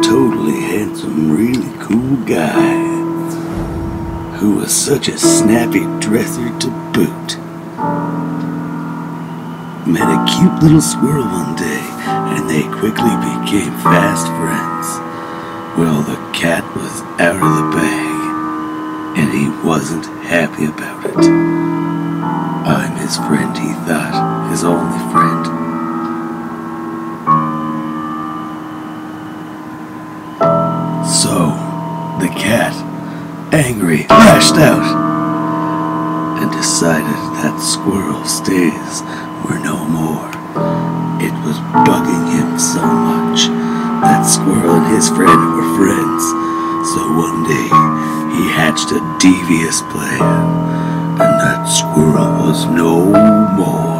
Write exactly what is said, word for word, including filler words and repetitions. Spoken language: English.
totally handsome, really cool guy who was such a snappy dresser to boot. Met a cute little squirrel one day, and they quickly became fast friends. Well, the cat was out of the bag, and he wasn't happy about it. I'm his friend, he thought, his only friend. So, the cat, angry, lashed out and decided that squirrel's days were no more. It was bugging him so much that squirrel and his friend were friends. So one day he hatched a devious plan, and that squirrel was no more.